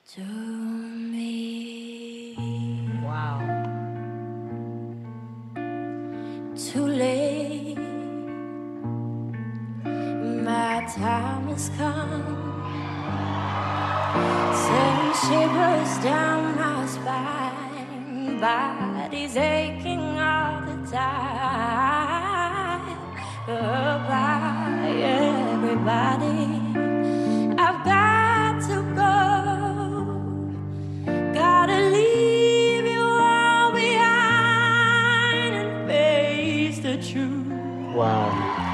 to me. Wow. Too late, my time has come. Send shivers down my spine, body's aching all the time. Goodbye, everybody. I've got to go. Gotta leave you all behind and face the truth. Wow.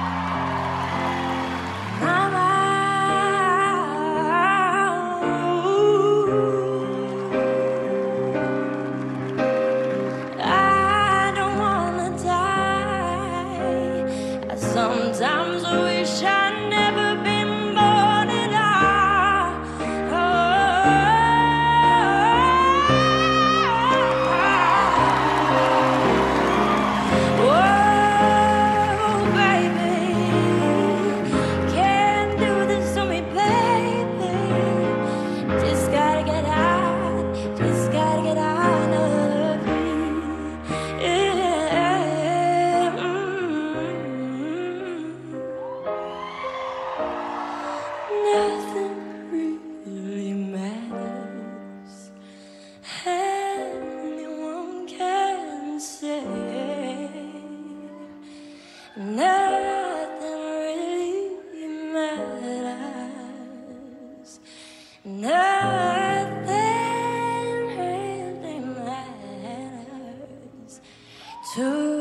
I don't wanna die. I sometimes wish I'd never been born at all. Oh, baby, can't do this to me, baby. Just gotta get out, just gotta get out of here. Yeah. Nothing really matters. Anyone can say nothing really matters. Nothing really matters to